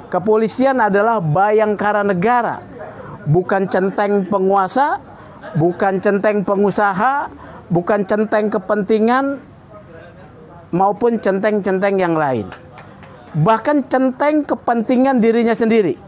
Kepolisian adalah bayangkara negara, bukan centeng penguasa, bukan centeng pengusaha, bukan centeng kepentingan, maupun centeng-centeng yang lain. Bahkan centeng kepentingan dirinya sendiri.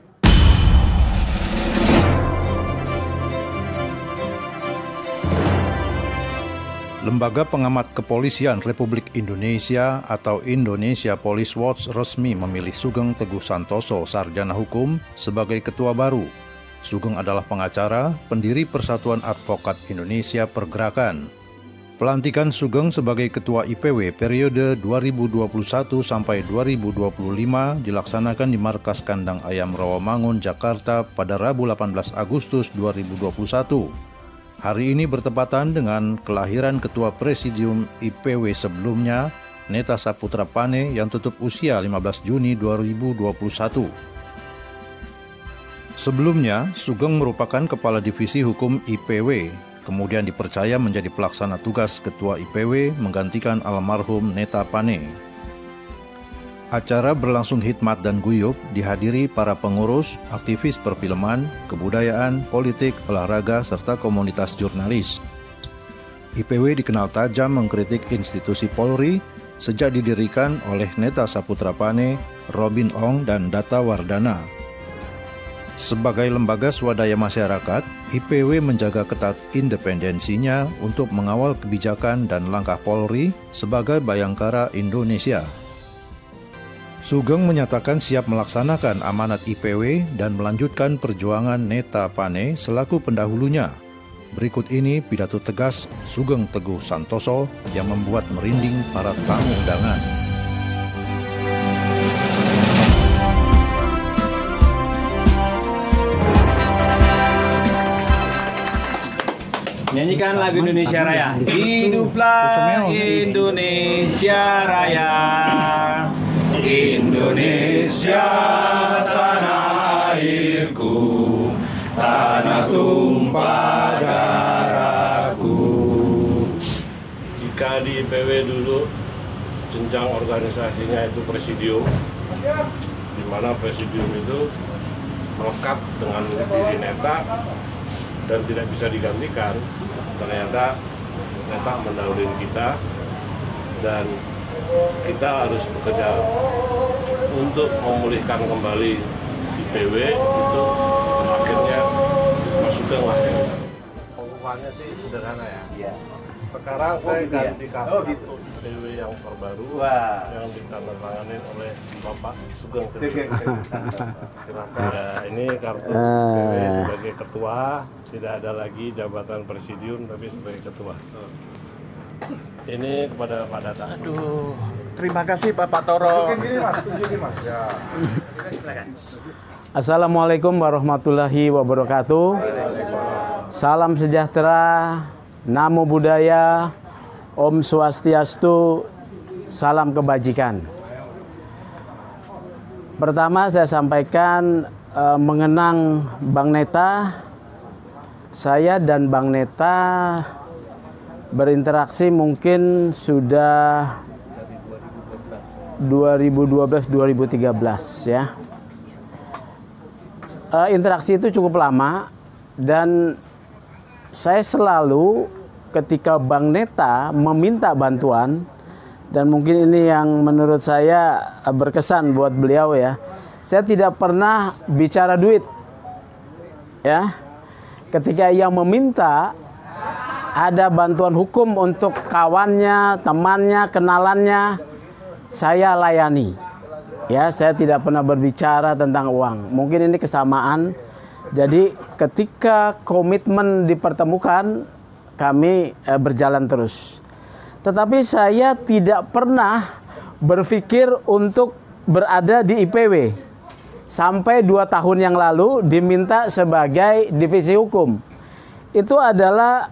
Lembaga Pengamat Kepolisian Republik Indonesia atau Indonesia Police Watch resmi memilih Sugeng Teguh Santoso, Sarjana Hukum, sebagai ketua baru. Sugeng adalah pengacara, pendiri Persatuan Advokat Indonesia Pergerakan. Pelantikan Sugeng sebagai ketua IPW periode 2021 sampai 2025 dilaksanakan di Markas Kandang Ayam Rawamangun, Jakarta pada Rabu 18 Agustus 2021. Hari ini bertepatan dengan kelahiran Ketua Presidium IPW sebelumnya, Neta Saputra Pane, yang tutup usia 15 Juni 2021. Sebelumnya, Sugeng merupakan Kepala Divisi Hukum IPW, kemudian dipercaya menjadi pelaksana tugas Ketua IPW menggantikan almarhum Neta Pane. Acara berlangsung hikmat dan guyup, dihadiri para pengurus, aktivis perfilman, kebudayaan, politik, olahraga, serta komunitas jurnalis. IPW dikenal tajam mengkritik institusi Polri sejak didirikan oleh Neta Saputra Pane, Robin Ong, dan Data Wardana. Sebagai lembaga swadaya masyarakat, IPW menjaga ketat independensinya untuk mengawal kebijakan dan langkah Polri sebagai bayangkara Indonesia. Sugeng menyatakan siap melaksanakan amanat IPW dan melanjutkan perjuangan Neta Pane selaku pendahulunya. Berikut ini pidato tegas Sugeng Teguh Santoso yang membuat merinding para tamu undangan. Nyanyikan lagu Indonesia Raya. Hiduplah Indonesia Raya. Indonesia tanah airku, tanah tumpah darahku. Jika di IPW dulu jenjang organisasinya itu presidium, di mana presidium itu melekat dengan diri Neta dan tidak bisa digantikan. Ternyata Neta mendahului kita dan kita harus bekerja untuk memulihkan kembali IPW itu. Akhirnya masukkan lah. Pengumumannya sih sederhana ya. Iya. Sekarang saya ganti kartu IPW yang terbaru yang ditandatangani oleh Bapak Sugeng. Ya, ini kartu IPW sebagai ketua, tidak ada lagi jabatan presidium tapi sebagai ketua. Ini kepada Pak Data. Aduh, terima kasih Pak Toro. Ya. Assalamualaikum warahmatullahi wabarakatuh. Salam sejahtera, namo buddhaya, Om Swastiastu, salam kebajikan. Pertama saya sampaikan mengenang Bang Neta. Saya dan Bang Neta berinteraksi mungkin sudah 2012-2013 ya. Interaksi itu cukup lama dan saya selalu ketika Bang Neta meminta bantuan, dan mungkin ini yang menurut saya berkesan buat beliau ya, saya tidak pernah bicara duit ya. Ketika ia meminta ada bantuan hukum untuk kawannya, temannya, kenalannya, saya layani. Ya, saya tidak pernah berbicara tentang uang. Mungkin ini kesamaan. Jadi ketika komitmen dipertemukan, kami berjalan terus. Tetapi saya tidak pernah berpikir untuk berada di IPW. Sampai 2 tahun yang lalu diminta sebagai divisi hukum. Itu adalah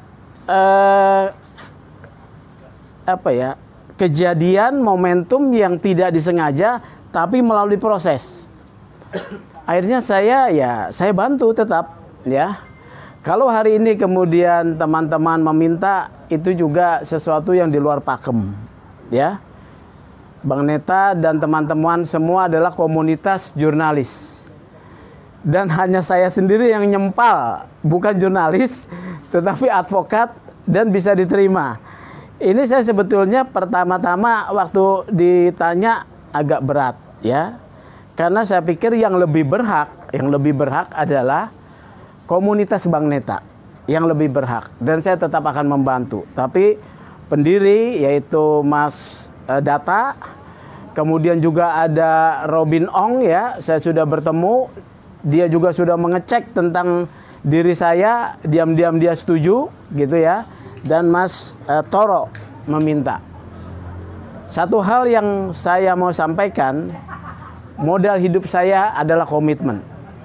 kejadian momentum yang tidak disengaja tapi melalui proses. Akhirnya saya bantu tetap ya. Kalau hari ini kemudian teman-teman meminta, itu juga sesuatu yang di luar pakem ya. Bang Neta dan teman-teman semua adalah komunitas jurnalis. Dan hanya saya sendiri yang nyempal, bukan jurnalis, tetapi advokat dan bisa diterima. Ini saya sebetulnya pertama-tama waktu ditanya agak berat ya. Karena saya pikir yang lebih berhak adalah komunitas Bang Neta yang lebih berhak, dan saya tetap akan membantu. Tapi pendiri yaitu Mas Data, kemudian juga ada Robin Ong ya, saya sudah bertemu, dia juga sudah mengecek tentang diri saya, diam-diam dia setuju gitu ya. Dan Mas Toro meminta. Satu hal yang saya mau sampaikan, modal hidup saya adalah komitmen.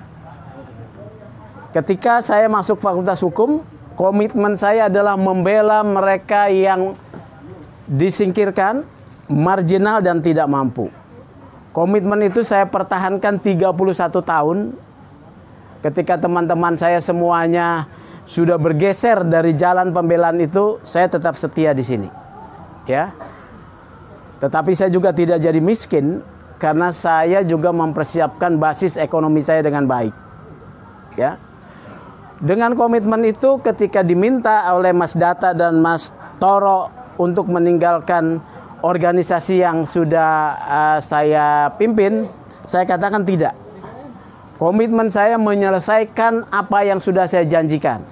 Ketika saya masuk Fakultas Hukum, komitmen saya adalah membela mereka yang disingkirkan, marginal dan tidak mampu. Komitmen itu saya pertahankan 31 tahun. Ketika teman-teman saya semuanya sudah bergeser dari jalan pembelaan itu, saya tetap setia di sini. Ya. Tetapi saya juga tidak jadi miskin karena saya juga mempersiapkan basis ekonomi saya dengan baik. Ya. Dengan komitmen itu, ketika diminta oleh Mas Data dan Mas Toro untuk meninggalkan organisasi yang sudah saya pimpin, saya katakan tidak. Komitmen saya menyelesaikan apa yang sudah saya janjikan.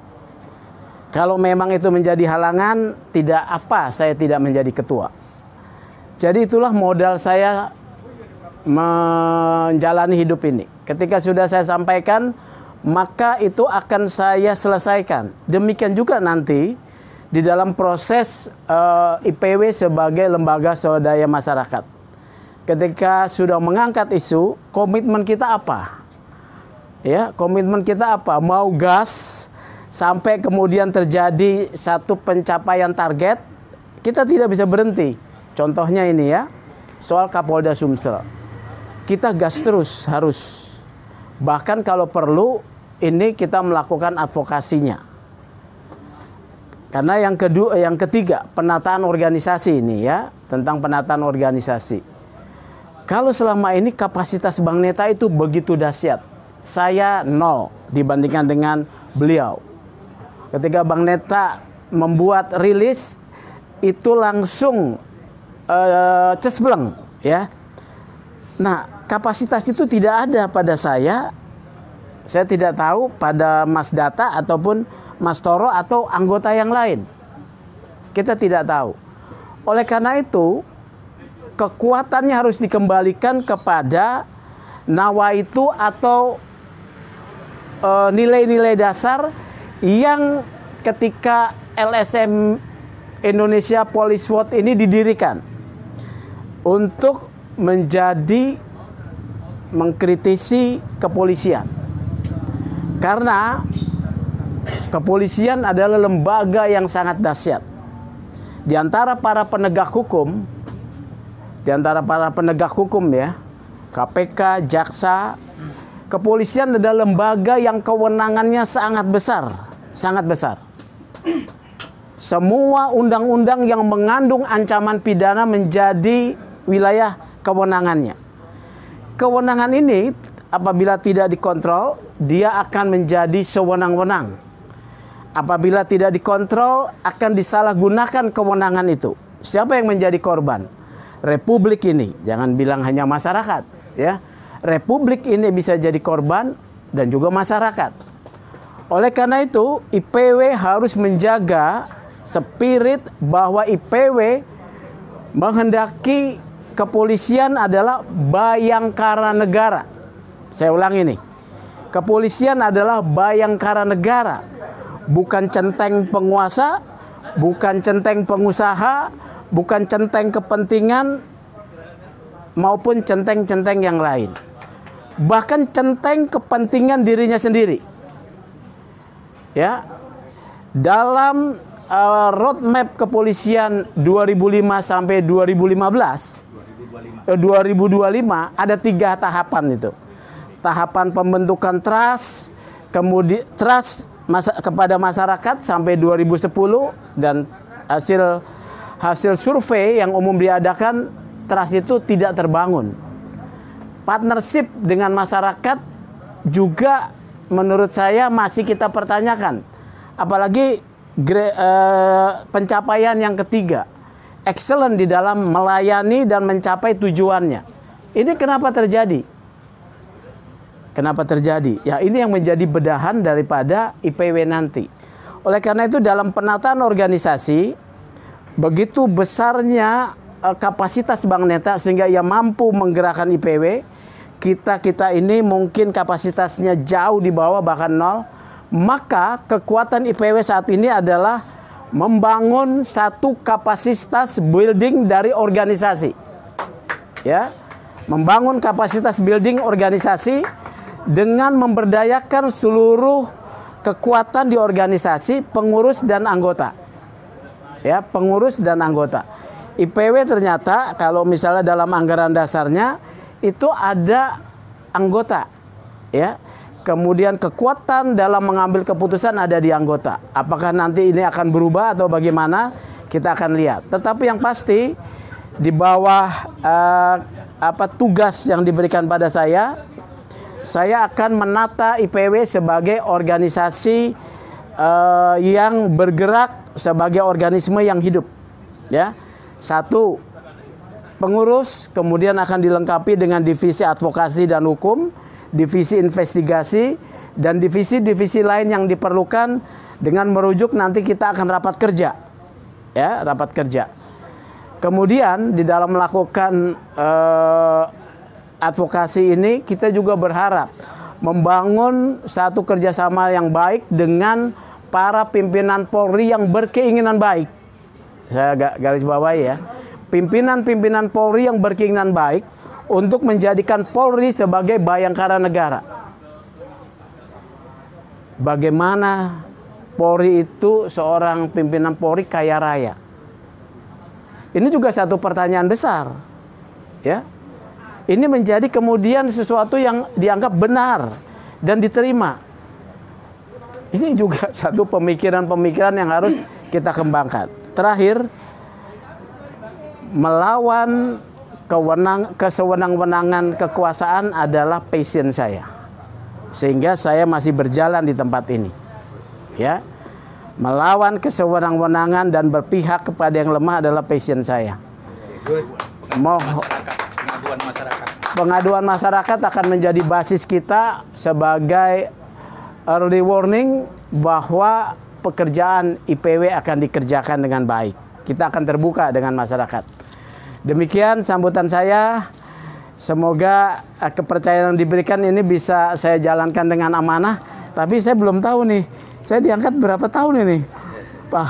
Kalau memang itu menjadi halangan, tidak apa saya tidak menjadi ketua. Jadi itulah modal saya menjalani hidup ini. Ketika sudah saya sampaikan, maka itu akan saya selesaikan. Demikian juga nanti di dalam proses IPW sebagai lembaga swadaya masyarakat. Ketika sudah mengangkat isu, komitmen kita apa? Ya, komitmen kita apa? Mau gas sampai kemudian terjadi satu pencapaian target, kita tidak bisa berhenti. Contohnya ini ya, soal Kapolda Sumsel. Kita gas terus harus. Bahkan kalau perlu ini kita melakukan advokasinya. Karena yang ketiga, penataan organisasi ini ya, tentang penataan organisasi. Kalau selama ini kapasitas Bang Neta itu begitu dahsyat. Saya nol dibandingkan dengan beliau. Ketika Bang Neta membuat rilis itu langsung cesbleng ya. Nah, kapasitas itu tidak ada pada saya. Saya tidak tahu pada Mas Data ataupun Mas Toro atau anggota yang lain. Kita tidak tahu. Oleh karena itu, kekuatannya harus dikembalikan kepada nawaitu atau nilai-nilai dasar yang ketika LSM Indonesia Police Watch ini didirikan untuk menjadi mengkritisi kepolisian. Karena kepolisian adalah lembaga yang sangat dahsyat. Di antara para penegak hukum, ya, KPK, jaksa, kepolisian adalah lembaga yang kewenangannya sangat besar. Semua undang-undang yang mengandung ancaman pidana menjadi wilayah kewenangannya. Kewenangan ini apabila tidak dikontrol, dia akan menjadi sewenang-wenang. Apabila tidak dikontrol, akan disalahgunakan kewenangan itu. Siapa yang menjadi korban? Republik ini, jangan bilang hanya masyarakat, ya. Republik ini bisa jadi korban dan juga masyarakat. Oleh karena itu, IPW harus menjaga spirit bahwa IPW menghendaki kepolisian adalah bayangkara negara. Saya ulang ini. Kepolisian adalah bayangkara negara. Bukan centeng penguasa, bukan centeng pengusaha, bukan centeng kepentingan, maupun centeng-centeng yang lain. Bahkan centeng kepentingan dirinya sendiri. Ya. Dalam roadmap kepolisian 2005 sampai 2025 ada 3 tahapan itu. Tahapan pembentukan trust, kemudian trust kepada masyarakat sampai 2010, dan hasil survei yang umum diadakan trust itu tidak terbangun. Partnership dengan masyarakat juga menurut saya masih kita pertanyakan. Apalagi pencapaian yang ketiga, excellent di dalam melayani dan mencapai tujuannya. Ini kenapa terjadi? Kenapa terjadi? Ya, ini yang menjadi bedahan daripada IPW nanti. Oleh karena itu dalam penataan organisasi, begitu besarnya kapasitas Bank Neta sehingga ia mampu menggerakkan IPW, kita ini mungkin kapasitasnya jauh di bawah bahkan nol, maka kekuatan IPW saat ini adalah membangun satu kapasitas building dari organisasi. Ya, membangun kapasitas building organisasi dengan memberdayakan seluruh kekuatan di organisasi, pengurus dan anggota. Ya, pengurus dan anggota. IPW ternyata kalau misalnya dalam anggaran dasarnya itu ada anggota, ya. Kemudian kekuatan dalam mengambil keputusan ada di anggota. Apakah nanti ini akan berubah atau bagaimana? Kita akan lihat. Tetapi yang pasti di bawah tugas yang diberikan pada saya akan menata IPW sebagai organisasi yang bergerak sebagai organisme yang hidup. Ya, satu, pengurus, kemudian akan dilengkapi dengan divisi advokasi dan hukum, divisi investigasi, dan divisi-divisi lain yang diperlukan dengan merujuk nanti kita akan rapat kerja. Ya, rapat kerja. Kemudian di dalam melakukan advokasi ini kita juga berharap membangun satu kerjasama yang baik dengan para pimpinan Polri yang berkeinginan baik. Saya garis bawahi ya. Pimpinan-pimpinan Polri yang berkeinginan baik untuk menjadikan Polri sebagai bayangkara negara. Bagaimana Polri itu seorang pimpinan Polri kaya raya? Ini juga satu pertanyaan besar. Ya. Ini menjadi kemudian sesuatu yang dianggap benar dan diterima. Ini juga satu pemikiran-pemikiran yang harus kita kembangkan. Terakhir, melawan kesewenang-wenangan kekuasaan adalah passion saya. Sehingga saya masih berjalan di tempat ini. Ya. Melawan kesewenang-wenangan dan berpihak kepada yang lemah adalah passion saya. Pengaduan masyarakat akan menjadi basis kita sebagai early warning bahwa pekerjaan IPW akan dikerjakan dengan baik. Kita akan terbuka dengan masyarakat. Demikian sambutan saya. Semoga kepercayaan yang diberikan ini bisa saya jalankan dengan amanah. Tapi saya belum tahu nih, saya diangkat berapa tahun ini, Pak?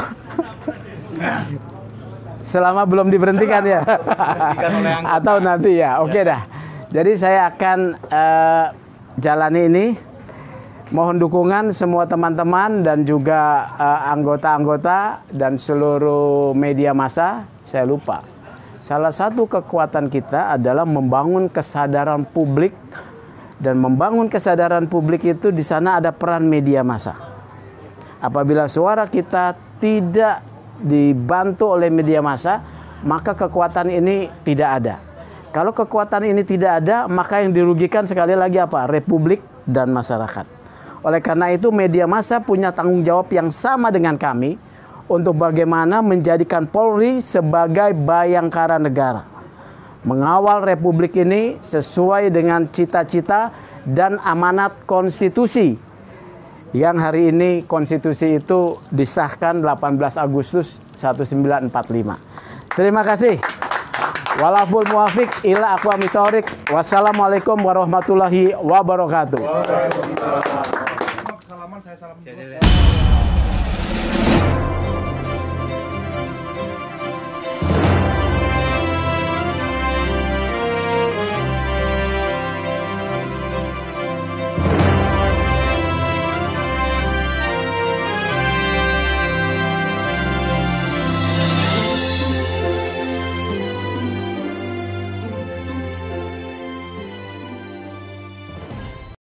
Selama belum diberhentikan ya? Atau nanti ya? Oke dah. Jadi saya akan jalani ini. Mohon dukungan semua teman-teman dan juga anggota-anggota dan seluruh media massa. Saya lupa. Salah satu kekuatan kita adalah membangun kesadaran publik, dan membangun kesadaran publik itu di sana ada peran media massa. Apabila suara kita tidak dibantu oleh media massa, maka kekuatan ini tidak ada. Kalau kekuatan ini tidak ada, maka yang dirugikan sekali lagi apa? Republik dan masyarakat. Oleh karena itu media massa punya tanggung jawab yang sama dengan kami untuk bagaimana menjadikan Polri sebagai bayangkara negara. Mengawal Republik ini sesuai dengan cita-cita dan amanat konstitusi. Yang hari ini konstitusi itu disahkan 18 Agustus 1945. Terima kasih. Walaful muwafiq ila aqwamit thoriq. Wassalamualaikum warahmatullahi wabarakatuh. Salaman saya salam dulu.